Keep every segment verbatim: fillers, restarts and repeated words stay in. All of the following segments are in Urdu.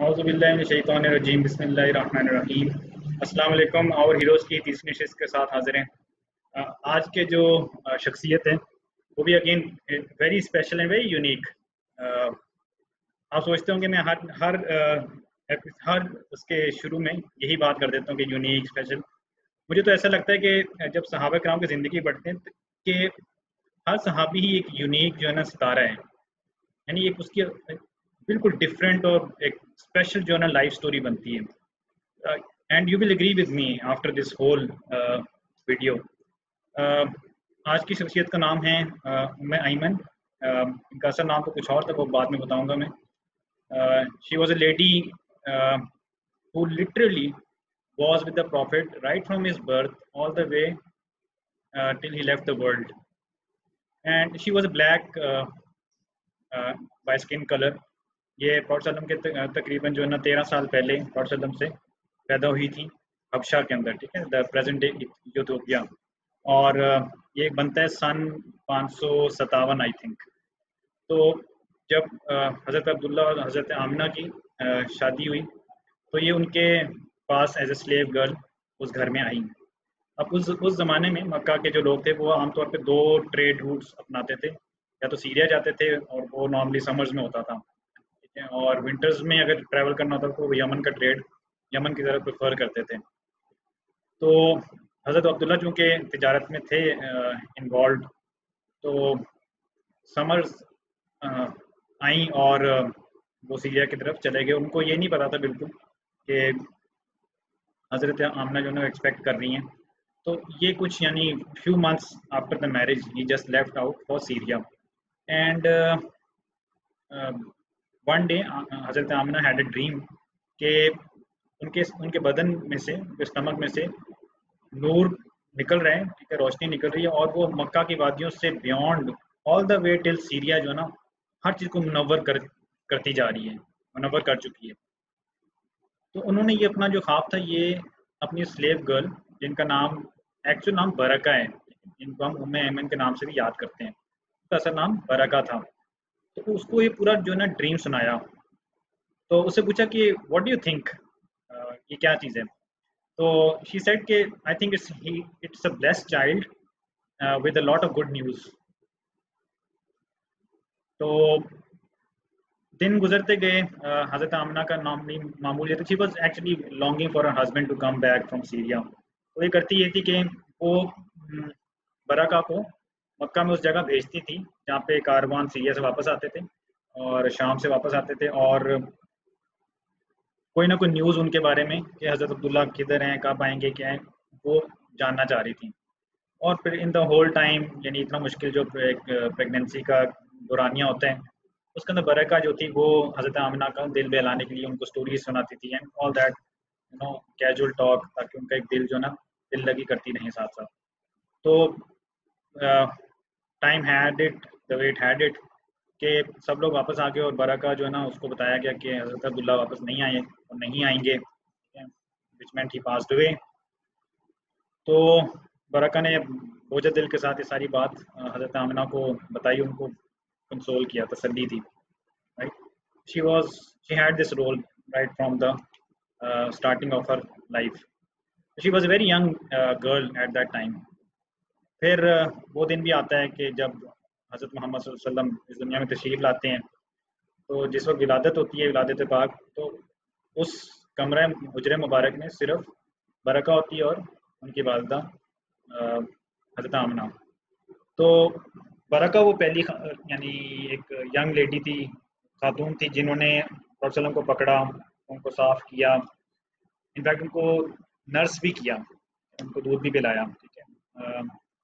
اعوذ باللہ من الشیطان الرجیم بسم اللہ الرحمن الرحیم السلام علیکم. اور ہیروز کی تیسری نشست کے ساتھ حاضر ہیں. آ، آج کے جو آ، شخصیت ہے وہ بھی again very special and very unique. آپ سوچتے ہوں کہ میں ہر ہر آ، ایپی- ہر اس کے شروع میں یہی بات کر دیتا ہوں کہ یونیک اسپیشل. مجھے تو ایسا لگتا ہے کہ جب صحابہ کرام کی زندگی پڑھتے ہیں کہ ہر صحابی ہی ایک یونیک جو ہے نا ستارہ ہے. یعنی ایک اس کی بالکل ڈفرینٹ اور ایک اسپیشل جو ہے نا لائف سٹوری بنتی ہے. And you will agree with me after this whole video. آج کی شخصیت کا نام ہے ام ایمن. uh, ان کا اصل نام تو کچھ اور تھا، وہ بعد میں بتاؤں گا میں. She was a lady who literally was with the prophet right from his birth all the way uh, till he left the world. And she was a black uh, uh, by skin color. یہ پروفیٹ صلی اللہ علیہ وسلم کے تقریباً جو ہے نا تیرہ سال پہلے پروفیٹ صلی اللہ علیہ وسلم سے پیدا ہوئی تھی حبشہ کے اندر، ٹھیک ہے، دا پریزنٹ ڈے ایتھوپیا. اور یہ بنتا ہے سن پانچ سو ستاون آئی تھنک. تو جب حضرت عبداللہ اور حضرت آمنہ کی شادی ہوئی تو یہ ان کے پاس ایز اے سلیو گرل اس گھر میں آئی. اب اس اس زمانے میں مکہ کے جو لوگ تھے وہ عام طور پہ دو ٹریڈ روٹس اپناتے تھے. یا تو سیریا جاتے تھے اور وہ نارملی سمرز میں ہوتا تھا، ٹھیک ہے، اور ونٹرز میں اگر ٹریول کرنا ہوتا تو وہ یمن کا ٹریڈ یمن کی طرف پریفر کرتے تھے. تو حضرت عبداللہ چونکہ تجارت میں تھے انوالوڈ، تو سمرز آئیں اور وہ سیریا کی طرف چلے گئے. ان کو یہ نہیں پتا تھا بالکل کہ حضرت آمنہ جو ہے ایکسپیکٹ کر رہی ہیں. تو یہ کچھ یعنی few months after the marriage ہی just left out for Syria. And one day حضرت آمنہ ہیڈ اے ڈریم کہ ان کے ان کے بدن میں سے، ان کے اسٹمک میں سے نور نکل رہے ہیں، ٹھیک ہے، روشنی نکل رہی ہے، اور وہ مکہ کی وادیوں سے beyond all the way till Syria جو ہے نا ہر چیز کو منور کر کرتی جا رہی ہے، منور کر چکی ہے. تو انہوں نے یہ اپنا جو خواب تھا یہ اپنی سلیو گرل جن کا نام ایکچوئل نام برکہ ہے، جن کو ہم ام ایمن کے نام سے بھی یاد کرتے ہیں، اس کا اصل نام برکہ تھا. تو اس کو یہ پورا جو ہے نا ڈریم سنایا. تو اس سے پوچھا کہ واٹ ڈو یو تھنک، یہ کیا چیز ہے؟ تو شی سیڈ کہ I think it's it's a blessed child with a lot of good news. تو دن گزرتے گئے. حضرت آمنہ کا نام معمول یہ تھا، she was actually longing for her husband to come back from Syria. تو یہ کرتی یہ تھی کہ وہ برکہ کو مکہ میں اس جگہ بھیجتی تھی جہاں پہ کاروان سیریا سے واپس آتے تھے اور شام سے واپس آتے تھے، اور کوئی نہ کوئی نیوز ان کے بارے میں کہ حضرت عبداللہ کدھر ہیں، کب آئیں گے، کیا ہیں، وہ جاننا چاہ رہی تھیں. اور پھر ان دا ہول ٹائم یعنی اتنا مشکل جو ایک پریگنینسی کا دورانیہ ہوتا ہے اس کے اندر برکہ جو تھی وہ حضرت آمنہ کا دل بہلانے کے لیے ان کو اسٹوریز سناتی تھی، and all that you know casual talk, تاکہ ان کا ایک دل جو نا دل لگی کرتی رہیں ساتھ ساتھ. تو time had it the way it had it کہ سب لوگ واپس آ گئے، اور برکہ جو ہے نا اس کو بتایا گیا کہ حضرت عبداللہ واپس نہیں آئے اور نہیں آئیں گے، وچ مینٹ ہی پاسڈ ہوئے. تو برکہ نے بوجھ دل کے ساتھ یہ ساری بات حضرت آمنہ کو بتائی، ان کو کنسول کیا، تسلی دی. right? She was she had this role right from the uh, starting of her life. She was a very young uh, girl at that time. پھر uh, وہ دن بھی آتا ہے کہ جب حضرت محمد صلی اللہ علیہ وسلم اس دنیا میں تشریف لاتے ہیں. تو جس وقت ولادت ہوتی ہے، ولادت پاک، تو اس کمرہ حجرہ مبارک میں صرف برکہ ہوتی ہے اور ان کی والدہ حضرت آمنہ. تو برکہ وہ پہلی یعنی ایک ینگ لیڈی تھی، خاتون تھی، جنہوں نے پروفیٹ صلی اللہ علیہ وسلم کو پکڑا، ان کو صاف کیا، انفیکٹ ان کو نرس بھی کیا، ان کو دودھ بھی پلایا، ٹھیک ہے.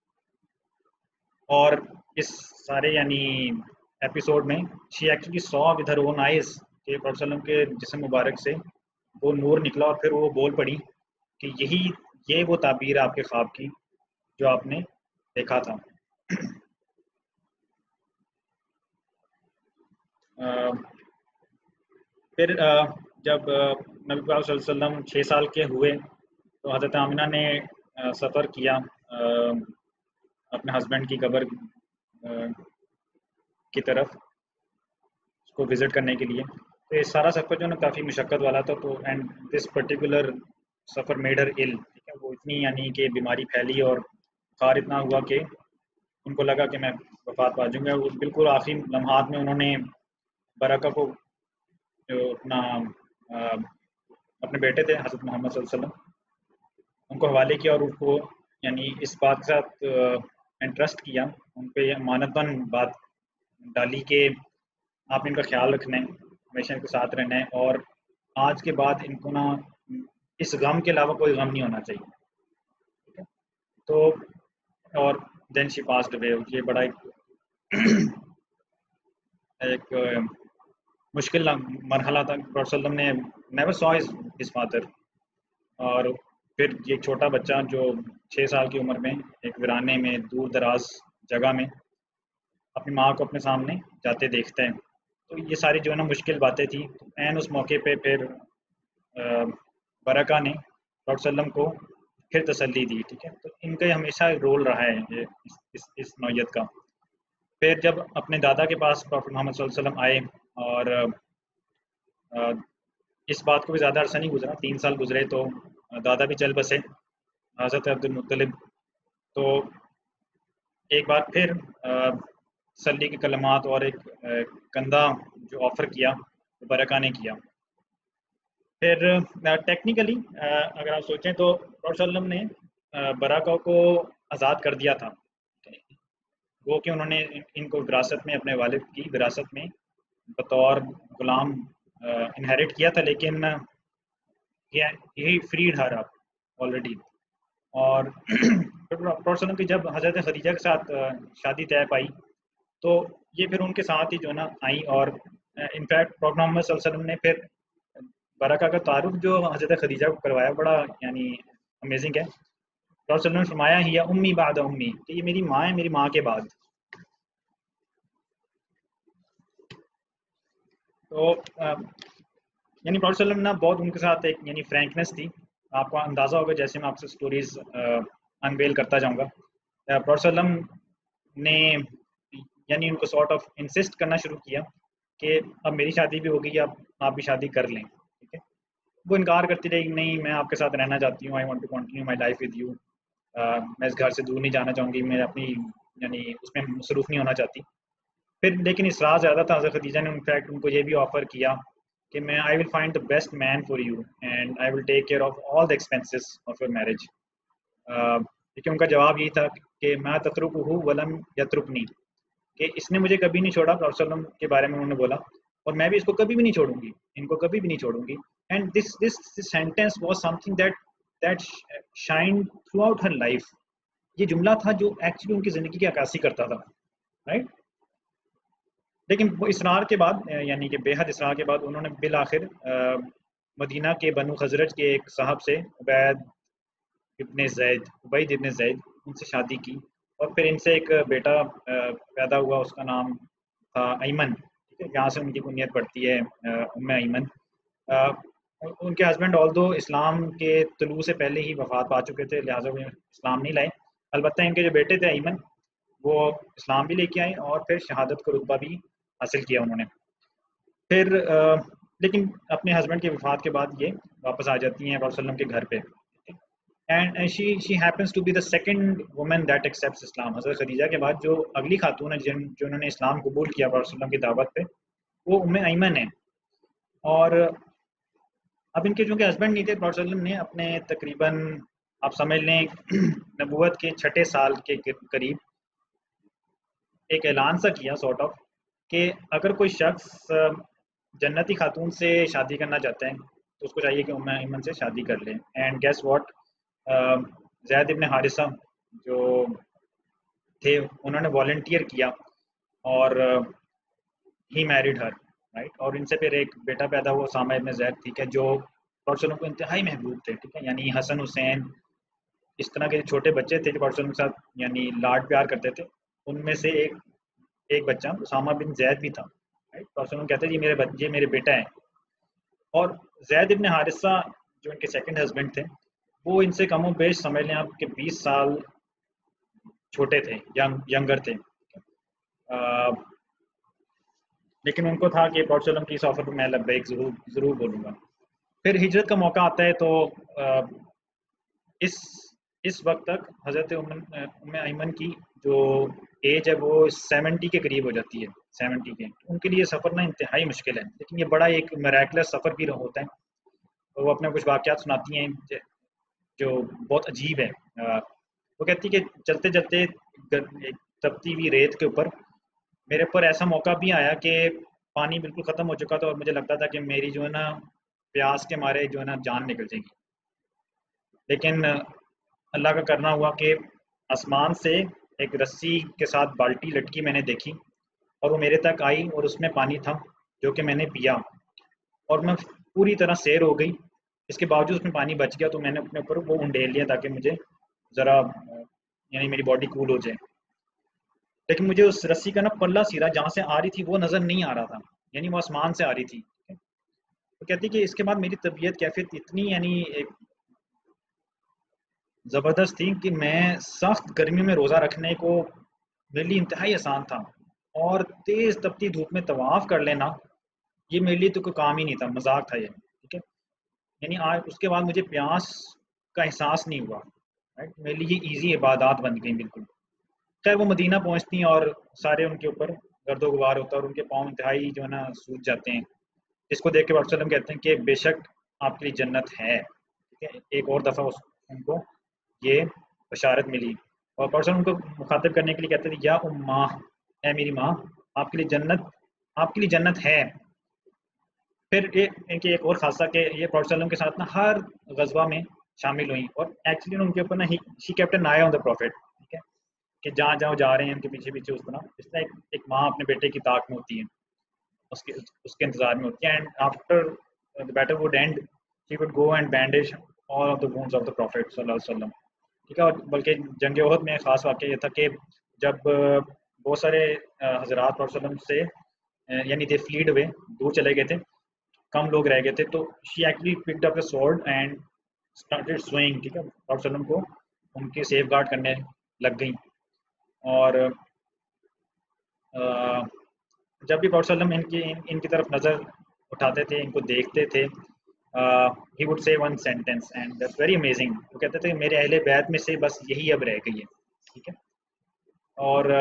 اور اس سارے یعنی ایپیسوڈ میں she actually saw with her own eyes کہ پروفیٹ صلی اللہ علیہ وسلم کے جسم مبارک سے وہ نور نکلا، اور پھر وہ بول پڑی کہ یہی یہ وہ تعبیر ہے آپ کے خواب کی جو آپ نے دیکھا تھا. پھر جب نبی پاک صلی اللہ علیہ وسلم چھ سال کے ہوئے تو حضرت آمنہ نے سفر کیا اپنے ہسبینڈ کی قبر کی طرف، اس کو وزٹ کرنے کے لیے. تو یہ سارا سفر جو ہے نا کافی مشقت والا تھا. تو اینڈ دس پرٹیکولر سفر میڈ ہر ال. ٹھیک ہے, وہ اتنی یعنی کہ بیماری پھیلی اور بخار اتنا ہوا کہ ان کو لگا کہ میں وفات پا جاؤں گا. وہ بالکل آخری لمحات میں انہوں نے برکہ کو جو اپنا اپنے بیٹے تھے حضرت محمد صلی اللہ علیہ وسلم ان کو حوالے کیا اور ان کو یعنی اس بات کے ساتھ انٹرسٹ کیا, ان پہ امانت بن بات ڈالی کہ آپ ان کا خیال رکھنا ہے, ہمیشہ ان کے ساتھ رہنا ہے, اور آج کے بعد ان کو نا اس غم کے علاوہ کوئی غم نہیں ہونا چاہیے. ٹھیک ہے, تو اور دین شی پاسڈ اوے. یہ بڑا ایک ایک مشکل مرحلہ تھا. پروفیسر صلی اللہ علیہ وسلم نے نیور سو ہز فادر, اور پھر یہ چھوٹا بچہ جو چھ سال کی عمر میں ایک ویرانے میں دور دراز جگہ میں اپنی ماں کو اپنے سامنے جاتے دیکھتے ہیں. تو یہ ساری جو ہے نا مشکل باتیں تھیں. این اس موقع پہ پھر برکہ نے ڈاکٹر صلی اللہ علیہ وسلم کو پھر تسلی دی. ٹھیک ہے, تو ان کا ہمیشہ رول رہا ہے یہ اس, اس, اس نوعیت کا. پھر جب اپنے دادا کے پاس پروفیٹ محمد صلی اللہ علیہ وسلم آئے, اور اس بات کو بھی زیادہ عرصہ نہیں گزرا, تین سال گزرے تو دادا بھی چل بسے حضرت عبد المطلب. تو ایک بار پھر تسلی کے کلمات اور ایک کندھا جو آفر کیا وہ برکہ نے کیا. پھر ٹیکنیکلی اگر آپ سوچیں تو پروفیٹ صلی اللہ علیہ وسلم نے برکہ کو آزاد کر دیا تھا, وہ کہ انہوں نے ان کو وراثت میں اپنے والد کی وراثت میں بطور غلام انہیرٹ کیا تھا, لیکن یہی فریڈ ہر آپ آلریڈی. اور پروفیٹ صلی اللہ علیہ وسلم کی جب حضرت خدیجہ کے ساتھ شادی طے پائی تو یہ پھر ان کے ساتھ ہی جو ہے نا آئیں, اور انفیکٹ پروفیٹ محمد صلی اللہ علیہ وسلم نے پھر برکہ کا تعارف جو حضرت خدیجہ کو کروایا بڑا یعنی امیزنگ ہے. پروفیٹ صلی اللہ علیہ وسلم نے فرمایا ہی امی بعد امی, کہ یہ میری ماں ہے میری ماں کے بعد. تو یعنی پروفیٹ صلی اللہ علیہ وسلم نا بہت ان کے ساتھ ایک یعنی فرینکنس تھی. آپ کو اندازہ ہوگا جیسے میں آپ سے سٹوریز انویل کرتا جاؤں گا. پروفیٹ صلی اللہ علیہ وسلم نے یعنی ان کو سارٹ آف انسسٹ کرنا شروع کیا کہ اب میری شادی بھی ہوگی, اب آپ بھی شادی کر لیں. ٹھیک ہے, وہ انکار کرتی رہی, نہیں میں آپ کے ساتھ رہنا چاہتی ہوں, I want to continue my life with you, میں اس گھر سے دور نہیں جانا چاہوں گی, میں اپنی یعنی اس میں مصروف نہیں ہونا چاہتی. پھر لیکن اصرار زیادہ تھا. حضرت خدیجہ نے انفیکٹ ان کو یہ بھی آفر کیا کہ میں I will find the best man for you and I will take care of all the expenses of your marriage. لیکن ان کا جواب یہی تھا کہ میں تترکہ ولم یترکنی, کہ اس نے مجھے کبھی نہیں چھوڑا. پروفیٹ صلی اللہ علیہ وسلم کے بارے میں انہوں نے بولا, اور میں بھی اس کو کبھی بھی نہیں چھوڑوں گی, ان کو کبھی بھی نہیں چھوڑوں گی. And this this sentence was something that that shine throughout her life. یہ جملہ تھا جو ایکچولی ان کی زندگی کی عکاسی کرتا تھا, رائٹ. لیکن وہ اصرار کے بعد یعنی کہ بے حد اصرار کے بعد انہوں نے بالآخر مدینہ کے بنو خزرج کے ایک صاحب سے عبید ابن زید عبید ابن زید ان سے شادی کی, اور پھر ان سے ایک بیٹا پیدا ہوا, اس کا نام تھا ایمن. ٹھیک ہے, یہاں سے ان کی کنیت پڑتی ہے ام ایمن. ان کے ہسبینڈ آل دو اسلام کے طلوع سے پہلے ہی وفات پا چکے تھے, لہٰذا وہ اسلام نہیں لائے. البتہ ان کے جو بیٹے تھے ایمن, وہ اسلام بھی لے کے آئے اور پھر شہادت کا رتبہ بھی حاصل کیا انہوں نے. پھر لیکن اپنے ہسبینڈ کی وفات کے بعد یہ واپس آ جاتی ہیں پروفیٹ صلی اللہ علیہ وسلم کے گھر پہ. And she she happens to be the second woman that accepts Islam. حضرت خدیجہ کے بعد جو اگلی خاتون ہے جن جو انہوں نے اسلام قبول کیا پروفیٹ صلی اللہ علیہ وسلم کی دعوت پہ, وہ ام ایمن ہے. اور اب ان کے چونکہ ہسبینڈ نہیں تھے, پروفیٹ صلی اللہ علیہ وسلم نے اپنے تقریباً آپ سمجھ لیں نبوت کے چھٹے سال کے قریب ایک اعلان سا کیا سارٹ آف, کہ اگر کوئی شخص جنتی خاتون سے شادی کرنا چاہتا ہے تو اس کو چاہیے کہ ام ایمن سے شادی کر لیں. اینڈ گیس واٹ, زید ابن حارثہ جو تھے انہوں نے والنٹیئر کیا اور ہی میریڈ ہر, رائٹ. اور ان سے پھر ایک بیٹا پیدا ہوا اسامہ ابن زید, ٹھیک ہے, جو پروفیٹ صلی اللہ علیہ وسلم کو انتہائی محبوب تھے. ٹھیک ہے, یعنی حسن حسین اس طرح کے چھوٹے بچے تھے جو پروفیٹ صلی اللہ علیہ وسلم کے ساتھ یعنی لاڈ پیار کرتے تھے. ان میں سے ایک ایک بچہ اسامہ بن زید بھی تھا, رائٹ. پروفیٹ صلی اللہ علیہ وسلم کہتے ہیں یہ میرے بچے میرے بیٹا ہیں. اور زید ابن حارثہ جو ان کے سیکنڈ ہسبینڈ تھے, وہ ان سے کم و بیش سمجھ لیں آپ کہ بیس سال چھوٹے تھے, ینگ ینگر تھے. لیکن ان کو تھا کہ پروفیٹ صلی اللہ علیہ وسلم کی اس آفر پہ میں لبیک ضرور ضرور بولوں گا. پھر ہجرت کا موقع آتا ہے تو اس اس وقت تک حضرت ام ایمن کی جو ایج ہے وہ سیونٹی کے قریب ہو جاتی ہے. سیونٹی کے ان کے لیے سفر نا انتہائی مشکل ہے، لیکن یہ بڑا ایک میریکلس سفر بھی ہوتا ہے. وہ اپنے کچھ واقعات سناتی ہیں جو بہت عجیب ہے. وہ کہتی کہ چلتے چلتے تپتی ہوئی ریت کے اوپر میرے اوپر ایسا موقع بھی آیا کہ پانی بالکل ختم ہو چکا تھا اور مجھے لگتا تھا کہ میری جو ہے نا پیاس کے مارے جو ہے نا جان نکل جائے گی. لیکن اللہ کا کرنا ہوا کہ آسمان سے ایک رسی کے ساتھ بالٹی لٹکی میں نے دیکھی اور وہ میرے تک آئی اور اس میں پانی تھا جو کہ میں نے پیا اور میں پوری طرح سیر ہو گئی. اس کے باوجود اس میں پانی بچ گیا تو میں نے اپنے اوپر وہ انڈیل لیا تاکہ مجھے ذرا یعنی میری باڈی کول ہو جائے. لیکن مجھے اس رسی کا نا پلہ سیدھا جہاں سے آ رہی تھی وہ نظر نہیں آ رہا تھا، یعنی وہ آسمان سے آ رہی تھی. وہ کہتی کہ اس کے بعد میری طبیعت کیفیت اتنی یعنی ایک زبردست تھی کہ میں سخت گرمی میں روزہ رکھنے کو میرے لیے انتہائی آسان تھا، اور تیز تپتی دھوپ میں طواف کر لینا یہ میرے لیے تو کوئی کام ہی نہیں تھا، مذاق تھا یہ. ٹھیک ہے، یعنی آج اس کے بعد مجھے پیاس کا احساس نہیں ہوا. میرے لیے یہ ایزی عبادات بن گئی بالکل. خیر وہ مدینہ پہنچتی ہیں اور سارے ان کے اوپر گرد و غبار ہوتا ہے اور ان کے پاؤں انتہائی جو ہے نا سوج جاتے ہیں، جس کو دیکھ کے پروفیٹ صلی اللہ علیہ وسلم کہتے ہیں کہ بے شک آپ کے لیے جنت ہے. ٹھیک ہے، ایک اور دفعہ ان کو یہ بشارت ملی اور پروفیٹ صلی اللہ علیہ وسلم ان کو مخاطب کرنے کے لیے کہتے تھے یا اماں، اے میری ماں، آپ کے لیے جنت آپ کے لیے جنت ہے. پھر ان کی ایک اور خاصہ کہ یہ پروفیٹ صلی اللہ علیہ وسلم کے ساتھ نا ہر غزوہ میں شامل ہوئیں اور ایکچولی ان کے اوپر نا شی کیپٹن آیا آن دا پروفیٹ. ٹھیک ہے کہ جہاں جہاں جا رہے ہیں ان کے پیچھے پیچھے اس طرح اس طرح ایک, ایک ماں اپنے بیٹے کی طاق میں ہوتی ہے، اس کے اس کے انتظار میں ہوتی ہے. And after the battle would end he would go and bandage all of the wounds of the prophet صلی اللہ علیہ وسلم. ٹھیک ہے، اور بلکہ جنگ احد میں خاص واقعہ یہ تھا کہ جب بہت سارے حضرات پروفیٹ صلی اللہ علیہ وسلم سے یعنی دے فلیڈ ہوئے، دور چلے گئے تھے، کم لوگ رہ گئے تھے، تو she actually picked up a sword and started swinging. ٹھیک ہے، پروفیٹ صلی اللہ علیہ وسلم کو ان کے سیف گارڈ کرنے لگ گئیں. اور جب بھی پروفیٹ صلی اللہ علیہ وسلم ان کی ان کی طرف نظر اٹھاتے تھے، ان کو دیکھتے تھے، he would say one sentence and that's very amazing. وہ کہتے تھے میرے اہل بیت میں سے بس یہی اب رہ گئی ہے. ٹھیک ہے، اور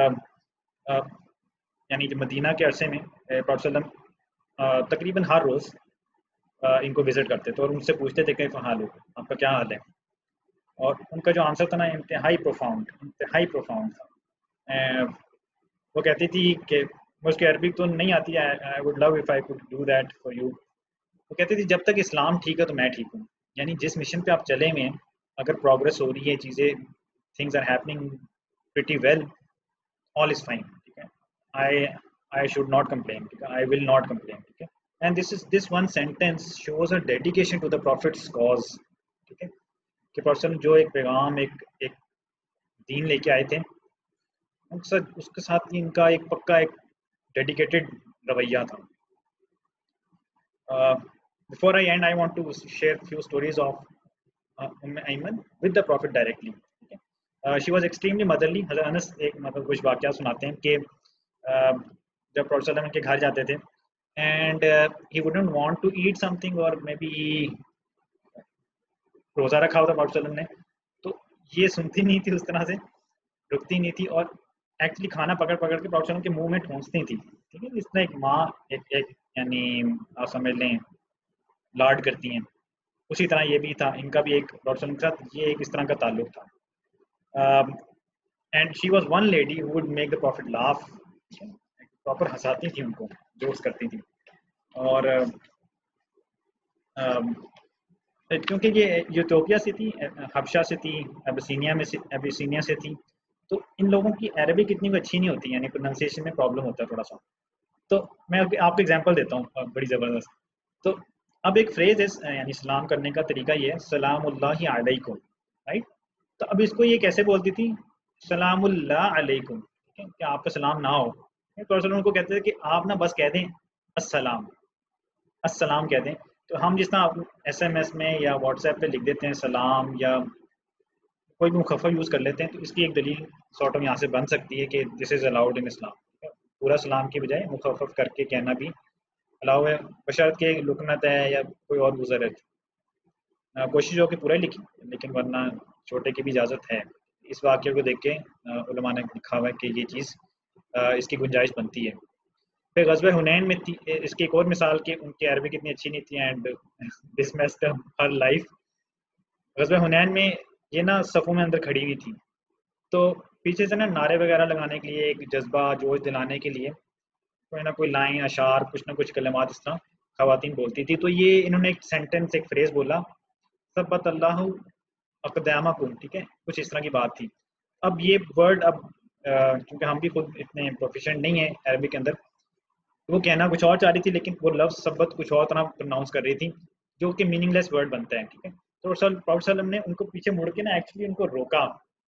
یعنی جو مدینہ کے عرصے میں پروفیٹ صلی اللہ علیہ وسلم تقریباً ہر روز ان کو وزٹ کرتے تھے اور ان سے پوچھتے تھے کہ حال ہو، آپ کا کیا حال ہے. اور ان کا جو آنسر تھا نا انتہائی پروفاؤنڈ انتہائی پروفاؤنڈ تھا. وہ کہتی تھی کہ مجھ کو عربی تو نہیں آتی ہے، I would love if I could do that for you. وہ کہتی تھی جب تک اسلام ٹھیک ہے تو میں ٹھیک ہوں. یعنی جس مشن پہ آپ چلے ہوئے ہیں اگر پروگرس ہو رہی ہے، چیزیں things are happening pretty well, all is fine. ٹھیک ہے، I I should not complain. ٹھیک ہے، I will not complain. ٹھیک ہے، and this is this one sentence shows a dedication to the prophet's cause. ٹھیک ہے کہ پرسن جو ایک پیغام ایک ایک دین لے کے آئے تھے، اس کے ساتھ ان کا ایک پکا ایک ڈیڈیکیٹڈ رویہ تھا. Before I end, I want to share few stories of Umm Ayman with the Prophet directly. Okay. Uh, she was extremely motherly. حضرت انس ایک مطلب کچھ واقعہ سناتے ہیں کہ جب پروفیٹ صلی اللہ علیہ وسلم کے گھر جاتے تھے and uh, he wouldn't want to eat something or maybe روزہ رکھا ہوتا پروفیٹ صلی اللہ علیہ وسلم نے، تو یہ سنتی نہیں تھی، اس طرح سے رکتی نہیں تھی اور ایکچولی کھانا پکڑ پکڑ کے پروفیٹ صلی اللہ علیہ وسلم کے منہ میں ٹھونستی تھی. ٹھیک ہے، اس طرح ایک ماں ایک ایک یعنی آپ سمجھ لیں لاڈ کرتی ہیں، اسی طرح یہ بھی تھا. ان کا بھی ایک پروفیٹ صلی اللہ علیہ وسلم کے ساتھ یہ ایک اس طرح کا تعلق تھا. And she was one lady who would make the prophet laugh. Proper ہنساتی تھی ان کو، جوکس کرتی تھی. اور کیونکہ یہ یوتوپیا سے تھی، حبشہ سے تھی، ابسینیا میں سے ابسینیا سے تھی، تو ان لوگوں کی عربک اتنی اچھی نہیں ہوتی، یعنی پروننسیشن میں پرابلم ہوتا ہے تھوڑا سا. تو میں آپ کو ایگزامپل دیتا ہوں بڑی زبردست. تو اب ایک فریز ہے یعنی سلام کرنے کا طریقہ یہ ہے سلام اللہ علیکم، رائٹ. تو اب اس کو یہ کیسے بولتی تھی؟ سلام اللہ علیکم. ٹھیک ہے کہ آپ کا سلام نہ ہو. پرسن ان کو کہتے تھے کہ آپ نا بس کہہ دیں السلام السلام کہہ دیں. تو ہم جس طرح ایس ایم ایس میں یا واٹس ایپ پہ لکھ دیتے ہیں سلام یا کوئی بھی مخفف یوز کر لیتے ہیں، تو اس کی ایک دلیل سارٹ آف یہاں سے بن سکتی ہے کہ دس از الاؤڈ ان اسلام. پورا سلام کی بجائے مخفف کر کے کہنا بھی الاؤ ہے، بشرط کہ لکنت ہے یا کوئی اور گزر ہے۔ کوشش ہو کہ پورا ہی لکھی، لیکن ورنہ چھوٹے کی بھی اجازت ہے۔ اس واقعے کو دیکھ کے علماء نے لکھا ہوا ہے کہ یہ چیز اس کی گنجائش بنتی ہے۔ پھر غزوہ حنین میں تھی اس کی ایک اور مثال کہ ان کی عربی کتنی اچھی نہیں تھی and this messed up her life. غزوہ حنین میں یہ نا صفوں میں اندر کھڑی ہوئی تھی، تو پیچھے سے نا نعرے وغیرہ لگانے کے لیے، ایک جذبہ جوش دلانے کے لیے کوئی نہ کوئی لائن اشعار کچھ نہ کچھ کلمات اس طرح خواتین بولتی تھی۔ تو یہ انہوں نے ایک سینٹنس ایک فریز بولا، ثبت اللہ اقدامکم، ٹھیک ہے، کچھ اس طرح کی بات تھی۔ اب یہ ورڈ اب کیونکہ ہم بھی خود اتنے پروفیشنٹ نہیں ہیں عربی کے اندر، وہ کہنا کچھ اور چاہ رہی تھی لیکن وہ لفظ ثبت کچھ اور طرح پروناؤنس کر رہی تھی جو کہ میننگ لیس ورڈ بنتا ہے، ٹھیک ہے۔ تو پراؤڈ سلم نے ان کو پیچھے مڑ کے نا ایکچولی ان کو روکا،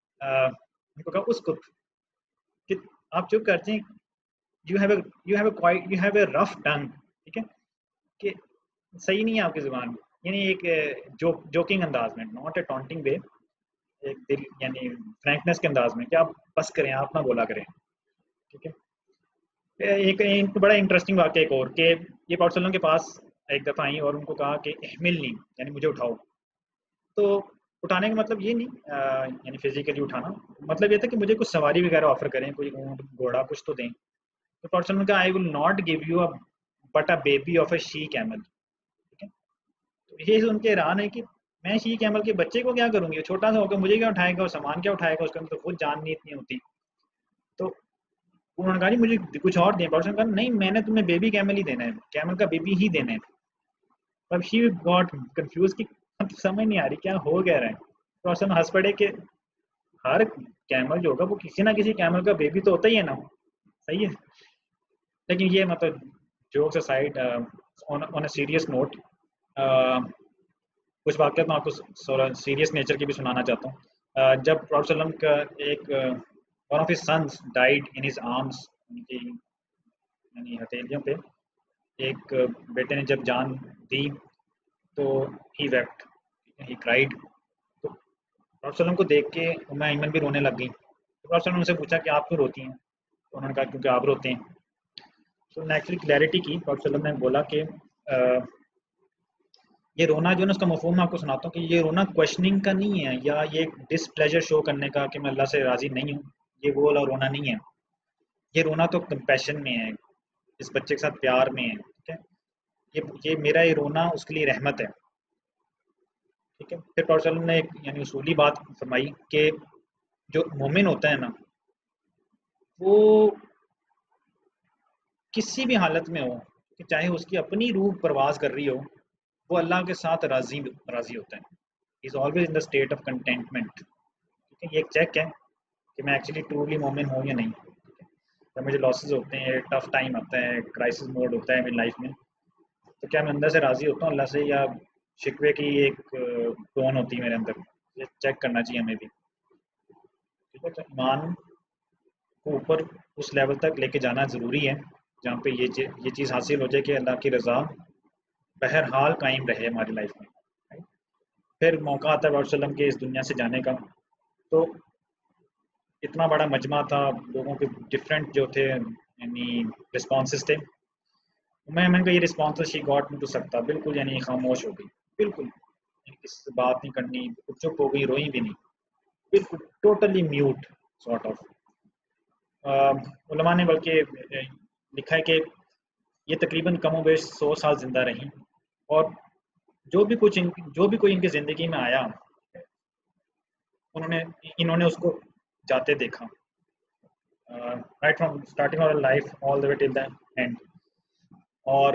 ان کو کہا اسکت کہ آپ چپ کرتے ہیں، you have a you have a quiet you have a rough tongue, ٹھیک ہے، کہ صحیح نہیں ہے آپ کی زبان، یعنی ایک جوکنگ انداز میں، ناٹ اے ٹانٹنگ وے، ایک دل یعنی فرینکنس کے انداز میں کہ آپ بس کریں، آپ نہ بولا کریں، ٹھیک ہے۔ ایک ایک بڑا انٹرسٹنگ واقعہ ایک اور کہ یہ پراؤڈ سلم کے پاس ایک دفعہ آئی اور ان کو کہا کہ احملنی، یعنی مجھے اٹھاؤ۔ تو اٹھانے کا مطلب یہ نہیں یعنی فزیکلی اٹھانا، مطلب یہ تھا کہ مجھے کچھ سواری وغیرہ آفر کریں، کوئی اونٹ گھوڑا کچھ تو دیں۔ تو پراؤڈ سلم نے کہا I will not give you a but a baby of a she camel, ٹھیک ہے۔ تو یہ ان کے حیران ہے کہ میں شی کیمل کے بچے کو کیا کروں گی، چھوٹا سا ہوگا، مجھے کیا اٹھائے گا، اور سامان کیا اٹھائے گا، اس کے اندر تو خود جان نہیں اتنی ہوتی۔ تو انہوں نے کہا نہیں مجھے کچھ اور دیں۔ پراؤڈ سلم نے کہا نہیں، میں نے تمہیں بیبی کیمل ہی دینا ہے، کیمل کا بیبی ہی دینا ہے۔ اب شی گاٹ کنفیوز کہ سمجھ نہیں آ رہی کیا ہو گیا رہا ہے۔ پراؤڈ سلم ہنس پڑے کہ ہر کیمل جو ہوگا وہ کسی نہ کسی کیمل کا بیبی تو ہوتا ہی ہے نا، صحیح ہے۔ لیکن یہ مطلب jokes aside, on a serious note کچھ واقعات میں آپ کو سیریس نیچر کی بھی سنانا چاہتا ہوں۔ جب پراؤڈ سلم کا ایک one of his sons died in his arms, ان کی یعنی ہتھیلیوں پہ ایک بیٹے نے جب جان دی تو ہی ویپٹ، ہی کرائیڈ۔ تو پراؤڈ سلم کو دیکھ کے ام ایمن بھی رونے لگ گئی۔ تو پراؤڈ سلم نے ان سے پوچھا کہ آپ کیوں روتی ہیں؟ تو انہوں نے کہا کیونکہ آپ روتے ہیں۔ تو نے ایکچولی کلیئرٹی کی، پراؤڈ سلم نے بولا کہ یہ رونا جو ہے نا اس کا مفہوم میں آپ کو سناتا ہوں کہ یہ رونا کوشچننگ کا نہیں ہے یا یہ ڈس پلیجر شو کرنے کا کہ میں اللہ سے راضی نہیں ہوں، یہ وہ والا رونا نہیں ہے۔ یہ رونا تو کمپیشن میں ہے، اس بچے کے ساتھ پیار میں ہے، ٹھیک ہے۔ یہ یہ میرا یہ رونا اس کے لیے رحمت ہے، ٹھیک ہے۔ پھر پراؤڈ سلم نے ایک یعنی اصولی بات فرمائی کہ جو مومن ہوتا ہے نا وہ کسی بھی حالت میں ہو کہ چاہے اس کی اپنی روح پرواز کر رہی ہو، وہ اللہ کے ساتھ راضی راضی ہوتا ہے۔ He is always in the state of contentment، ٹھیک ہے۔ یہ ایک چیک ہے کہ میں ایکچولی ٹرولی مومن ہوں یا نہیں، ٹھیک ہے۔ جب مجھے لاسز ہوتے ہیں، ٹف ٹائم آتا ہے، کرائسس موڈ ہوتا ہے میری لائف میں، تو کیا میں اندر سے راضی ہوتا ہوں اللہ سے، یا شکوے کی ایک ٹون ہوتی ہے میرے اندر؟ یہ چیک کرنا چاہیے ہمیں بھی، ٹھیک ہے۔ تو ایمان کو اوپر اس لیول تک لے کے جانا ضروری ہے جہاں پہ یہ یہ چیز حاصل ہو جائے کہ اللہ کی رضا بہرحال قائم رہے ہماری لائف میں۔ پھر موقع آتا ہے پراؤڈ سلم کے اس دنیا سے جانے کا، تو اتنا بڑا مجمع تھا لوگوں کے ڈفرینٹ جو تھے یعنی رسپانسز تھے۔ میں میں کا یہ رسپانس شی گاٹ نہیں تو سکتا، بالکل یعنی خاموش ہو گئی، بالکل یعنی کسی سے بات نہیں کرنی، چپ ہو گئی، روئی بھی نہیں، بالکل ٹوٹلی میوٹ سارٹ آف۔ علماء نے بلکہ لکھا ہے کہ یہ تقریباً کم و بیش سو سال زندہ رہیں، اور جو بھی کچھ ان جو بھی کوئی ان کی زندگی میں آیا انہوں نے انہوں نے اس کو جاتے دیکھا، right from starting our life all the way till the end. اور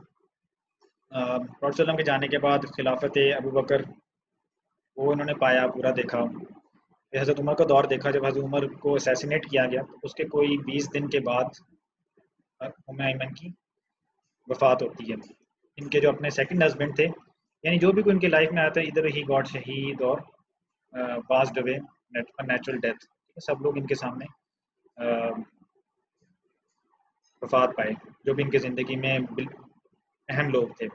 پراؤڈ سلم کے جانے کے بعد خلافت ابو بکر وہ انہوں نے پایا، پورا دیکھا۔ حضرت عمر کا دور دیکھا، جب حضرت عمر کو اسیسینیٹ کیا گیا تو اس کے کوئی بیس دن کے بعد ام ایمن کی وفات ہوتی ہے۔ ان کے جو اپنے سیکنڈ ہسبینڈ تھے، یعنی جو بھی کوئی ان کی لائف میں آتا ہے، ادھر ہی گاڈ شہید اور پاسڈ اوے نیچرل ڈیتھ، سب لوگ ان کے سامنے وفات پائے جو بھی ان کی زندگی میں اہم لوگ تھے۔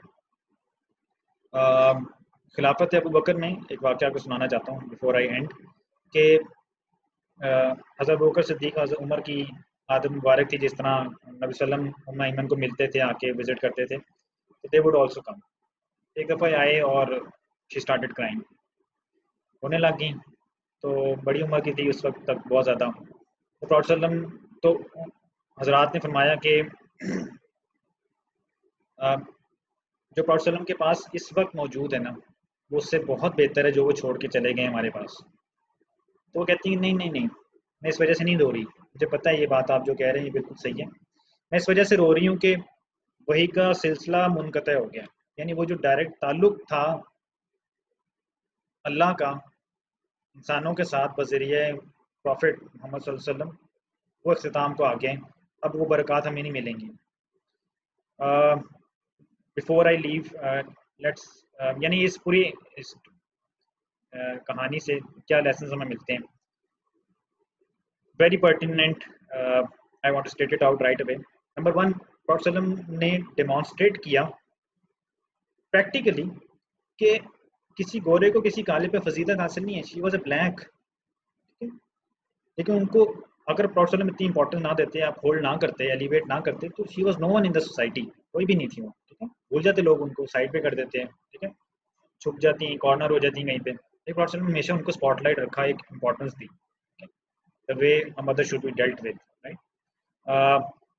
خلافت ابو بکر میں ایک واقعہ کو سنانا چاہتا ہوں بیفور آئی اینڈ، کہ حضرت ابو بکر صدیق حضرت عمر کی عادت مبارک تھی، جس طرح نبی صلی اللہ علیہ وسلم ام ایمن کو ملتے تھے، آ کے وزٹ کرتے تھے، تو دے وڈ آلسو کم. ایک دفعہ آئے اور شی اسٹارٹڈ کرائنگ، ہونے لگ گئیں. تو بڑی عمر کی تھی اس وقت تک، بہت زیادہ. تو پراؤڈ صلی اللہ علیہ وسلم تو حضرات نے فرمایا کہ جو پراؤڈ صلی اللہ علیہ وسلم کے پاس اس وقت موجود ہے نا، وہ اس سے بہت بہتر ہے جو وہ چھوڑ کے چلے گئے ہمارے پاس. تو وہ کہتی ہیں نہیں نہیں نہیں، میں اس وجہ سے نہیں رو رہی، مجھے پتہ ہے یہ بات آپ جو کہہ رہے ہیں یہ بالکل صحیح ہے، میں اس وجہ سے رو رہی ہوں کہ وہی کا سلسلہ منقطع ہو گیا. یعنی وہ جو ڈائریکٹ تعلق تھا اللہ کا انسانوں کے ساتھ بذریعہ پروفٹ محمد صلی اللہ علیہ وسلم، وہ اختتام کو آ گئے. اب وہ برکات ہمیں نہیں ملیں گی. بفور آئی لیو لیٹس، یعنی اس پوری اس کہانی سے کیا لیسنز ہمیں ملتے ہیں. Very pertinent, I want to state it out right away. Number one, پراؤڈ صلی اللہ علیہ وسلم نے ڈیمانسٹریٹ کیا پریکٹیکلی کہ کسی گورے کو کسی کالے پہ فضیلت حاصل نہیں ہے. She was a blank. لیکن ان کو اگر پراؤڈ صلی اللہ علیہ وسلم اتنی امپورٹنس نہ دیتے، آپ ہولڈ نہ کرتے، ایلیویٹ نہ کرتے، تو she was no one in the society. کوئی بھی نہیں تھی وہ. ٹھیک ہے، بھول جاتے لوگ ان کو، سائڈ پہ کر دیتے ہیں. ٹھیک ہے، چھپ جاتی ہیں، کارنر ہو جاتی ہیں کہیں پہ. لیکن پراؤڈ صلی اللہ علیہ وسلم نے ہمیشہ ان کو اسپاٹ لائٹ رکھا، ایک امپورٹنس دی. the way a mother should be dealt with, right? uh,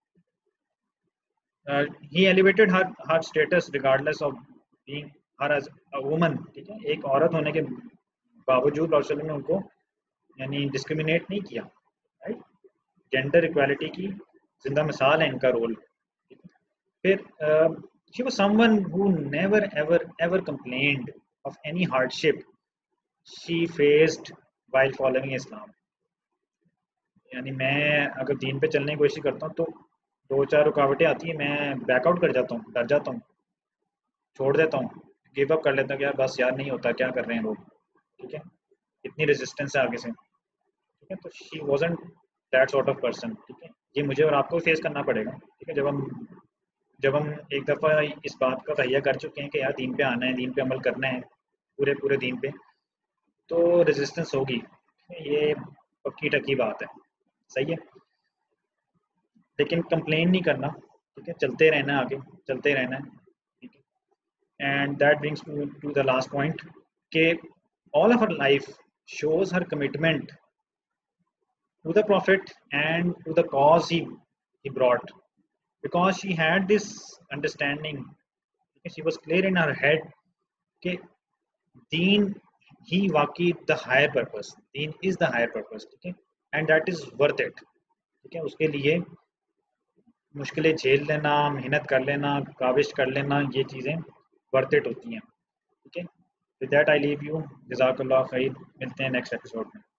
uh, he elevated her her status regardless of being her as a woman. ٹھیک ہے، ایک عورت ہونے کے باوجود رسول اللہ نے ان کو یعنی ڈسکریمنیٹ نہیں کیا. رائٹ، جینڈر اکوالٹی کی زندہ مثال ہے ان کا رول. پھر she was someone who never ever ever complained of any hardship she faced while following Islam. یعنی میں اگر دین پہ چلنے کی کوشش کرتا ہوں تو دو چار رکاوٹیں آتی ہیں، میں بیک آؤٹ کر جاتا ہوں، ڈر جاتا ہوں، چھوڑ دیتا ہوں، گیو اپ کر لیتا ہوں کہ یار بس یار نہیں ہوتا، کیا کر رہے ہیں لوگ. ٹھیک ہے، اتنی ریزسٹنس ہے آگے سے. ٹھیک ہے، تو she wasn't that sort of person. ٹھیک ہے، یہ مجھے اور آپ کو فیس کرنا پڑے گا. ٹھیک ہے، جب ہم جب ہم ایک دفعہ اس بات کا تہیہ کر چکے ہیں کہ یار دین پہ آنا ہے، دین پہ عمل کرنا ہے، پورے پورے دین پہ، تو ریزسٹنس ہوگی. یہ پکی ٹکی بات ہے. صحیح ہے، لیکن کمپلین نہیں کرنا. ٹھیک ہے، چلتے رہنا، آگے چلتے رہنا ہے. ٹھیک ہے، and that brings me to the last point کہ all of her life shows her commitment to the prophet and to the cause he he brought, because she had this understanding. She was clear in her head کہ دین ہی واقعی دا ہائر پرپز، دین از دا ہائر پرپز. ٹھیک ہے، and that is worth it. ٹھیک ہے، اس کے لیے مشکلیں جھیل لینا، محنت کر لینا، کاوش کر لینا، یہ چیزیں ورتھ اٹ ہوتی ہیں. ٹھیک ہے، with that I leave you. جزاک اللہ خیر. ملتے ہیں نیکسٹ ایپیسوڈ میں.